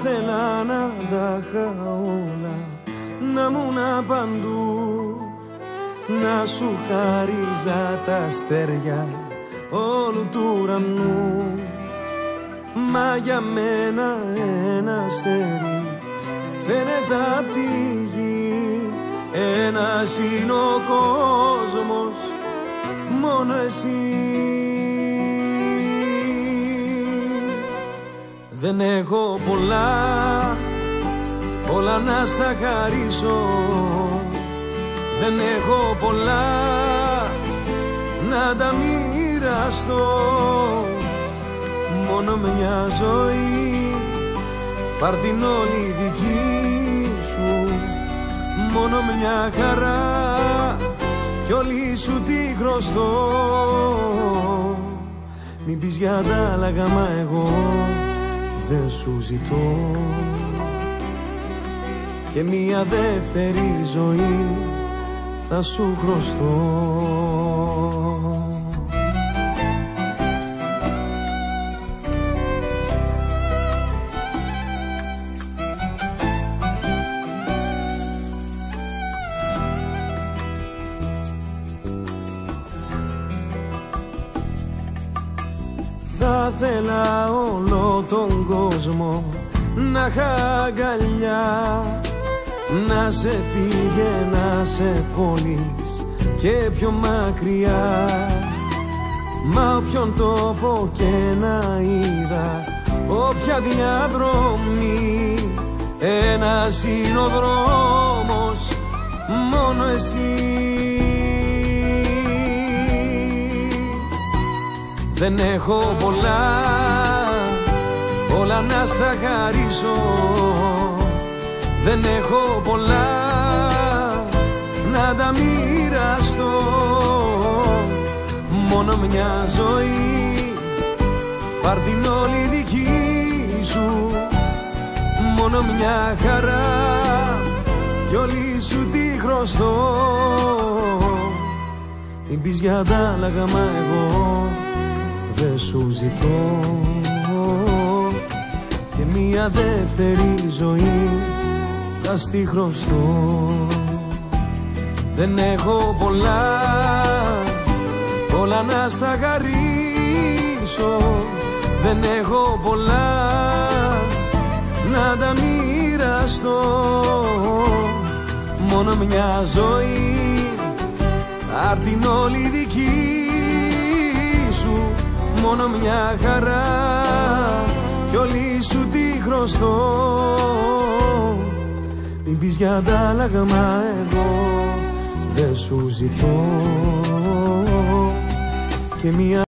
ήθελα να τα είχα όλα, να μουν παντού, να σου χάριζα τα αστέρια όλου του ουρανού. Μα για μένα ένα αστέρι φαίνεται απ' τη γη. Ένας είναι ο κόσμος, μόνο εσύ. Δεν έχω πολλά να στα χαρίσω. Δεν έχω πολλά να τα μοιραστώ. Μόνο μια ζωή, πάρ' την όλη δική σου. Μόνο μια χαρά κι όλη σου τη χρωστώ. Μην πεις για τα άλλα, μα εγώ δεν σου ζητώ. Και μια δεύτερη ζωή θα σου χρωστώ. Θα θέλα όλο τον κόσμο να είχα αγκαλιά, να σε πήγαινα σε πόλεις και πιο μακριά. Μα όποιον τόπο και να είδα, όποια διαδρομή, ένας είναι ο δρόμος, μόνο εσύ. Δεν έχω πολλά να στα χαρίσω. Δεν έχω πολλά να τα μοιραστώ. Μόνο μια ζωή, πάρ' την όλη δική σου. Μόνο μια χαρά κι όλη σου τη χρωστώ. Μην πεις για τα άλλα, μα εγώ δεν σου ζητώ. Και μια δεύτερη ζωή θα στη χρωστώ. Δεν έχω πολλά να στα χαρίσω. Δεν έχω πολλά να τα μοιραστώ. Μόνο μια ζωή, απ' την όλη δική σου. Μόνο μια χαρά κι όλη σου τη χρωστώ. Μην πεις για τα άλλα, μα εγώ δεν σου ζητώ. Και μια